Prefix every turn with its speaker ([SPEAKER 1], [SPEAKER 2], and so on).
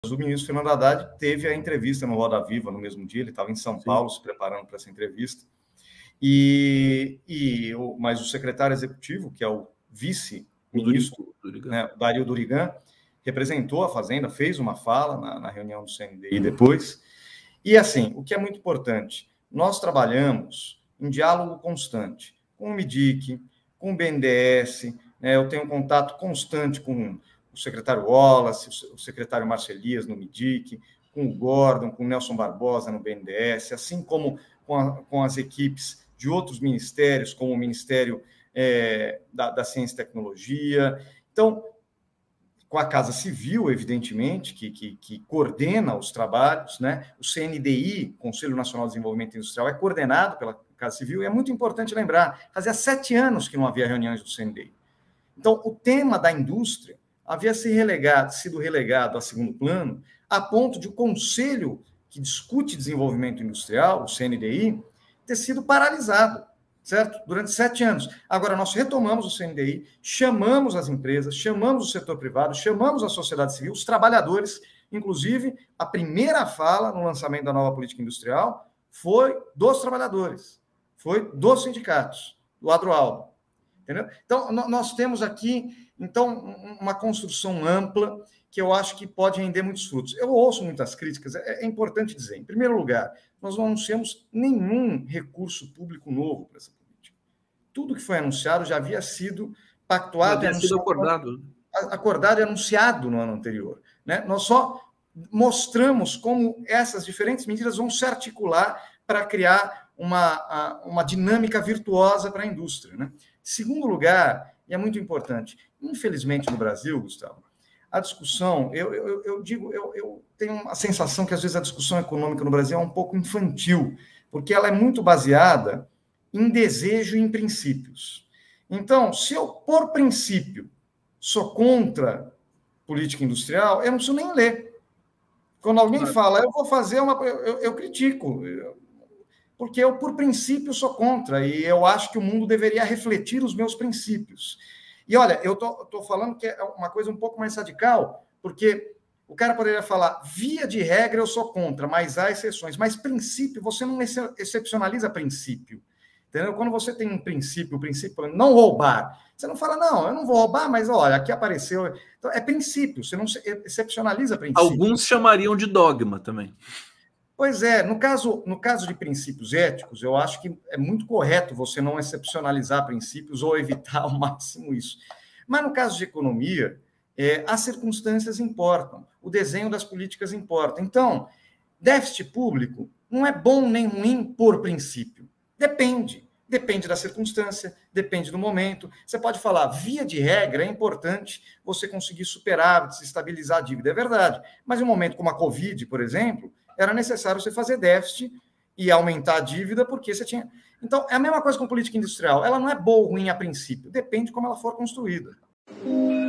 [SPEAKER 1] o ministro Fernando Haddad teve a entrevista no Roda Viva no mesmo dia, ele estava em São Paulo se preparando para essa entrevista, mas o secretário executivo, que é o vice-ministro, né, Dario Durigan, representou a Fazenda, fez uma fala na reunião do CNDI depois. E, assim, o que é muito importante, nós trabalhamos em diálogo constante com o MIDIC, com o BNDES, né, eu tenho contato constante com o secretário Wallace, o secretário Marcelias no MIDIC, com o Gordon, com o Nelson Barbosa no BNDES, assim como com as equipes de outros ministérios, como o Ministério da Ciência e Tecnologia. Então, com a Casa Civil, evidentemente, que coordena os trabalhos, né? O CNDI, Conselho Nacional de Desenvolvimento Industrial, é coordenado pela Casa Civil, e é muito importante lembrar, fazia 7 anos que não havia reuniões do CNDI. Então, o tema da indústria havia sido relegado a segundo plano, a ponto de o Conselho que discute desenvolvimento industrial, o CNDI, ter sido paralisado, certo? Durante 7 anos. Agora, nós retomamos o CNDI, chamamos as empresas, chamamos o setor privado, chamamos a sociedade civil, os trabalhadores, inclusive, a primeira fala no lançamento da nova política industrial foi dos trabalhadores, foi dos sindicatos, do Adroaldo. Entendeu? Então, nós temos aqui, uma construção ampla que eu acho que pode render muitos frutos. Eu ouço muitas críticas, é importante dizer, em primeiro lugar, nós não anunciamos nenhum recurso público novo para essa política. Tudo que foi anunciado já havia sido pactuado, acordado e anunciado no ano anterior. Né? Nós só mostramos como essas diferentes medidas vão se articular para criar uma dinâmica virtuosa para a indústria. Né? Segundo lugar, e é muito importante, infelizmente no Brasil, Gustavo, a discussão, eu tenho a sensação que às vezes a discussão econômica no Brasil é um pouco infantil, porque ela é muito baseada em desejo e em princípios. Então, se eu, por princípio, sou contra política industrial, eu não preciso nem ler. Quando alguém fala, eu vou fazer eu critico, porque eu, por princípio, sou contra, e eu acho que o mundo deveria refletir os meus princípios. E, olha, eu estou falando que é uma coisa um pouco mais radical, porque o cara poderia falar, via de regra eu sou contra, mas há exceções. Mas princípio, você não excepcionaliza princípio. Entendeu? Quando você tem um princípio, o princípio é não roubar, você não fala, não, eu não vou roubar, mas, olha, aqui apareceu... Então, é princípio, você não excepcionaliza princípio.
[SPEAKER 2] Alguns chamariam de dogma também.
[SPEAKER 1] Pois é, no caso de princípios éticos, eu acho que é muito correto você não excepcionalizar princípios ou evitar ao máximo isso. Mas no caso de economia, as circunstâncias importam, o desenho das políticas importa. Então, déficit público não é bom nem ruim por princípio. Depende da circunstância, depende do momento. Você pode falar, via de regra, é importante você conseguir superávites, estabilizar a dívida, é verdade. Mas em um momento como a Covid, por exemplo, era necessário você fazer déficit e aumentar a dívida, porque você tinha... Então, é a mesma coisa com política industrial. Ela não é boa ou ruim a princípio, depende de como ela for construída.